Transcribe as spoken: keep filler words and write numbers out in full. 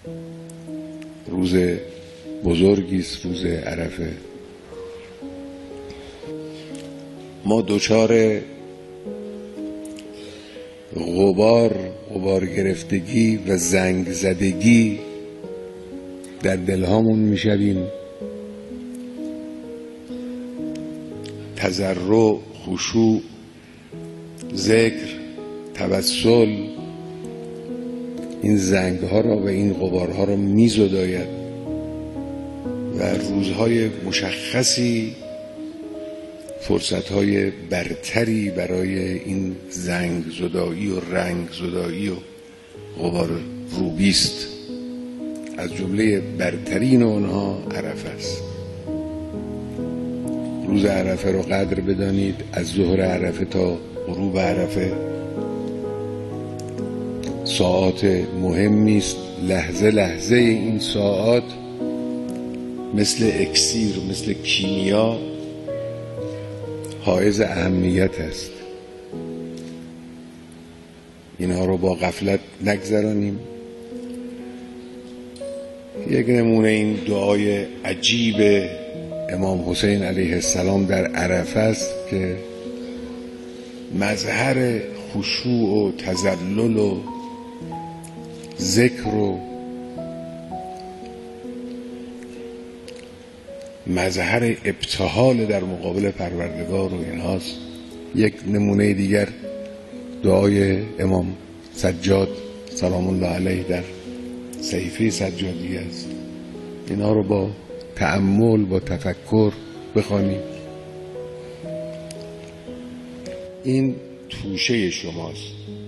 روز بزرگی است، روز عرفه. ما دچار غبار غبار گرفتگی و زنگ زدگی در دلهامون میشویم. تضرع، خشوع، ذکر، توسل، این زنگ ها را و این غبارها را میزداید و روزهای مشخصی، فرصتهای برتری برای این زنگ زدایی و رنگ زدایی و غبار روبی است. از جمله برترین آنها عرفه است. روز عرفه را قدر بدانید. از ظهر عرفه تا غروب عرفه ساعات مهمی است. لحظه لحظه این ساعات مثل اکسیر، مثل کیمیا حائز اهمیت است. اینها رو با غفلت نگذرانیم. یک نمونه این دعای عجیب امام حسین علیه السلام در عرفه است که مظهر خشوع و تذلل و ذکر و مظهر ابتهال در مقابل پروردگار و اینهاست. یک نمونه دیگر دعای امام سجاد سلام الله علیه در صحیفه سجادی است. اینا رو با تأمل، با تفکر بخوانیم. این توشه شماست.